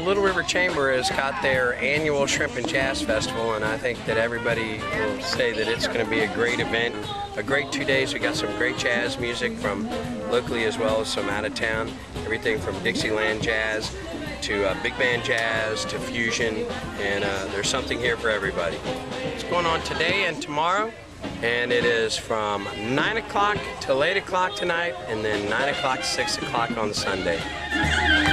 Little River Chamber has got their annual Shrimp and Jazz Festival, and I think that everybody will say that it's going to be a great event, a great 2 days. We got some great jazz music from locally as well as some out of town, everything from Dixieland jazz to big band jazz to fusion, and there's something here for everybody. It's going on today and tomorrow, and it is from 9 o'clock till 8 o'clock tonight, and then 9 o'clock to 6 o'clock on Sunday.